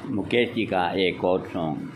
मुकेश जी का एक और सॉन्ग।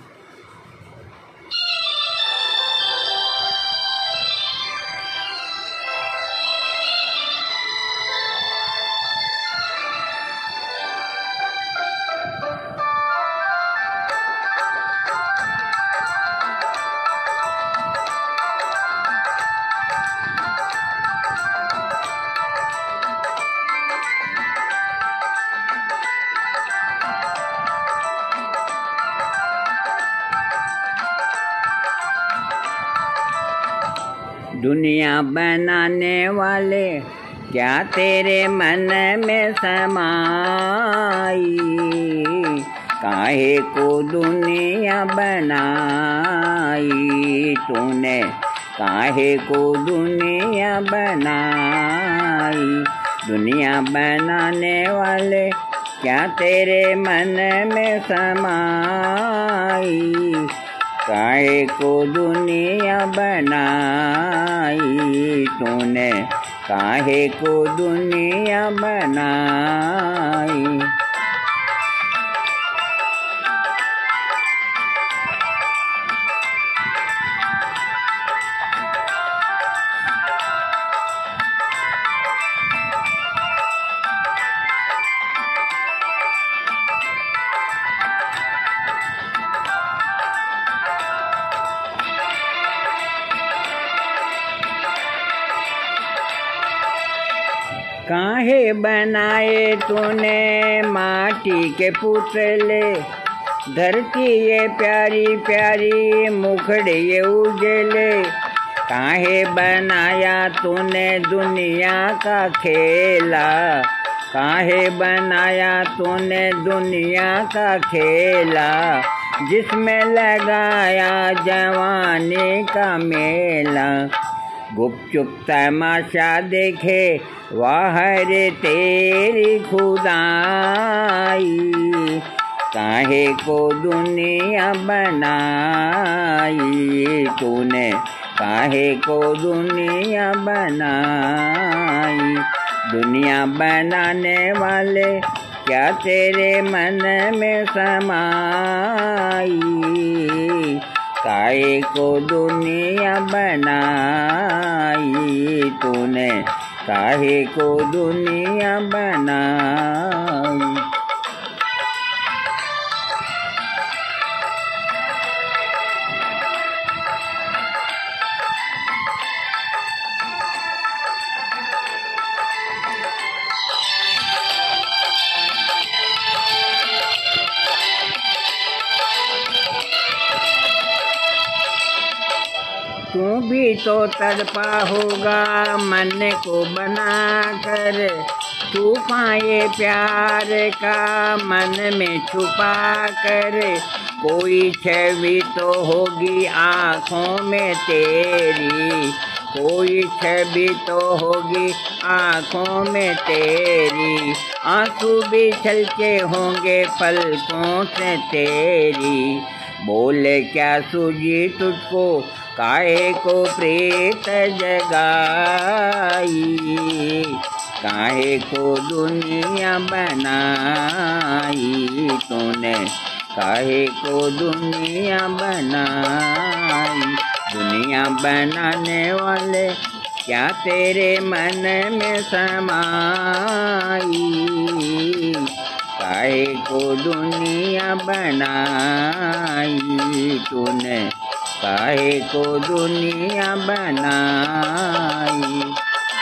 दुनिया बनाने वाले क्या तेरे मन में समाई, काहे को दुनिया बनाई तूने, काहे को दुनिया बनाई। दुनिया बनाने वाले क्या तेरे मन में समाई, काहे को दुनिया बनाई तूने, काहे को दुनिया बनाई। काहे बनाए तूने माटी के पुतले, धरती ये प्यारी प्यारी मुखड़े ये उजले। काहे बनाया तूने दुनिया का खेला, काहे बनाया तूने दुनिया का खेला, जिसमें लगाया जवानी का मेला। गुपचुप तमाशा देखे वाह रे तेरी खुदाई, काहे को दुनिया बनाई तूने, काहे को दुनिया बनाई। दुनिया बनाने वाले क्या तेरे मन में समाई, काहे को दुनिया बनाई तूने, काहे को दुनिया बनाई। तू भी तो तड़पा होगा मन को बना कर, तूफान ये प्यार का मन में छुपा कर। कोई छवि तो होगी आँखों में तेरी, कोई छवि तो होगी आँखों में तेरी। आंसू भी छलके होंगे पलकों से तेरी। बोले क्या सूझी तुझको काहे को प्रीत जगाई, काहे को दुनिया बनाई तूने, काहे को दुनिया बनाई। दुनिया बनाने वाले क्या तेरे मन में समाई, काहे को दुनिया बनाई तूने, काहे को दुनिया बनाई।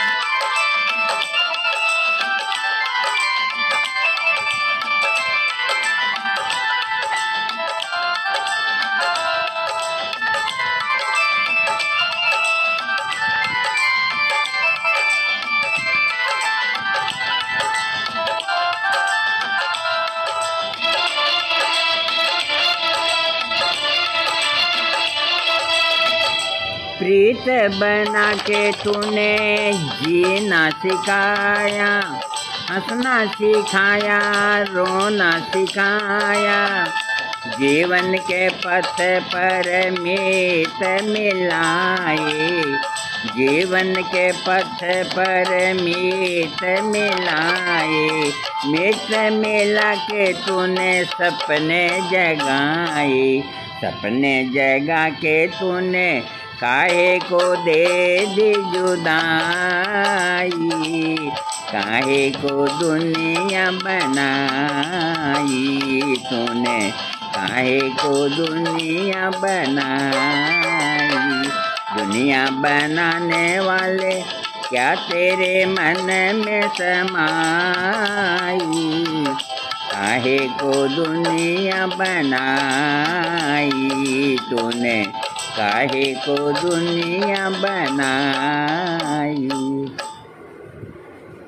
प्रीत बना के तूने जीना सिखाया, हंसना सिखाया, रोना सिखाया। जीवन के पथ पर मीत मिलाए, जीवन के पथ पर मीत मिलाए। मीत मिला के तूने सपने जगाए, सपने जगा के तूने काहे को दे दी जुदाई, काहे को दुनिया बनाई तूने, काहे को दुनिया बनाई। दुनिया बनाने वाले क्या तेरे मन में समाई, काहे को दुनिया बनाई तूने, काहे को दुनिया बनाई।